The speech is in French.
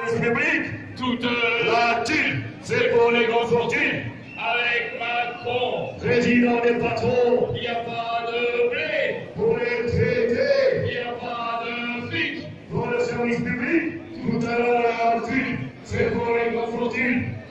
Service public, toute la thune, c'est pour les grandes fortunes. avec Macron, Président des patrons, il n'y a pas de blé, pour les traités, il n'y a pas de fric, pour le service public, tout à l'heure la thune, c'est pour les grandes fortunes.